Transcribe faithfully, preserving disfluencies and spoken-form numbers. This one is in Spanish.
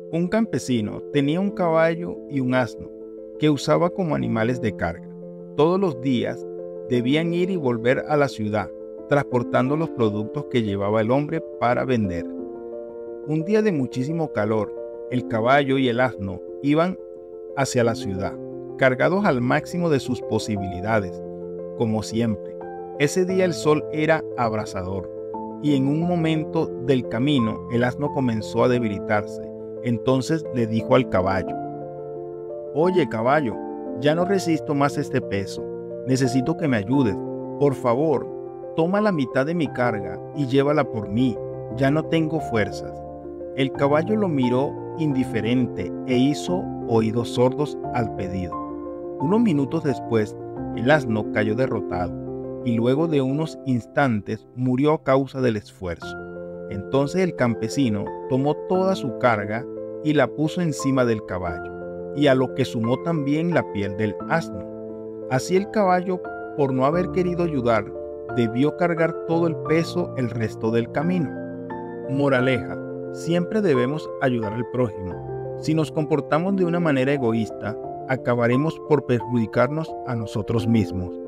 Un campesino tenía un caballo y un asno que usaba como animales de carga. Todos los días debían ir y volver a la ciudad, transportando los productos que llevaba el hombre para vender. Un día de muchísimo calor, el caballo y el asno iban hacia la ciudad, cargados al máximo de sus posibilidades, como siempre. Ese día el sol era abrasador y en un momento del camino el asno comenzó a debilitarse. Entonces le dijo al caballo: «Oye, caballo, ya no resisto más este peso. Necesito que me ayudes. Por favor, toma la mitad de mi carga y llévala por mí. Ya no tengo fuerzas». El caballo lo miró indiferente e hizo oídos sordos al pedido. Unos minutos después, el asno cayó derrotado y luego de unos instantes murió a causa del esfuerzo. Entonces el campesino tomó toda su carga y la puso encima del caballo, y a lo que sumó también la piel del asno. Así el caballo, por no haber querido ayudar, debió cargar todo el peso el resto del camino. Moraleja: siempre debemos ayudar al prójimo. Si nos comportamos de una manera egoísta, acabaremos por perjudicarnos a nosotros mismos.